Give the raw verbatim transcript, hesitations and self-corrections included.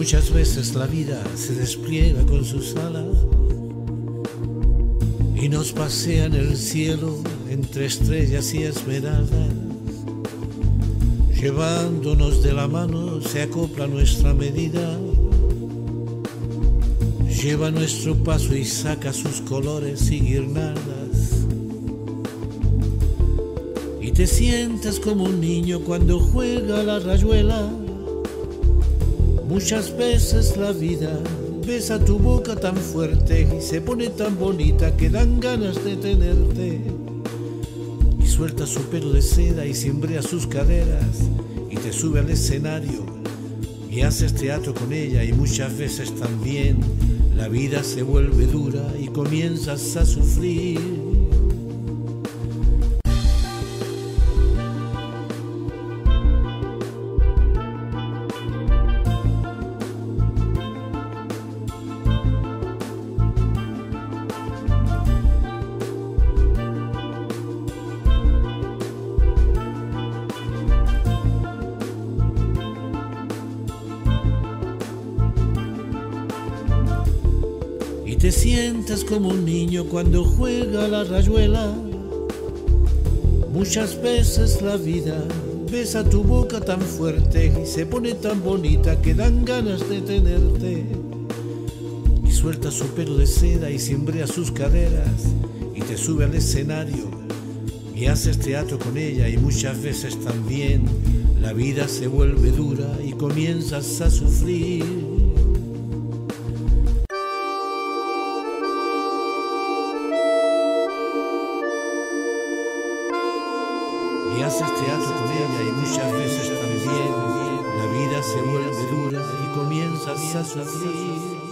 Muchas veces la vida se despliega con sus alas y nos pasea en el cielo entre estrellas y esmeraldas. Llevándonos de la mano se acopla nuestra medida, lleva nuestro paso y saca sus colores y guirnaldas. Y te sientas como un niño cuando juega la rayuela. Muchas veces la vida besa tu boca tan fuerte y se pone tan bonita que dan ganas de tenerte. Y suelta su pelo de seda y cimbrea sus caderas y te sube al escenario y haces teatro con ella. Y muchas veces también la vida se vuelve dura y comienzas a sufrir. Y te sientas como un niño cuando juega la rayuela. Muchas veces la vida besa tu boca tan fuerte y se pone tan bonita que dan ganas de tenerte. Y suelta su pelo de seda y cimbrea sus caderas y te sube al escenario y haces teatro con ella. Y muchas veces también la vida se vuelve dura y comienzas a sufrir. Y haces teatro con ella y muchas veces también la vida se vuelve dura y comienzas a sufrir.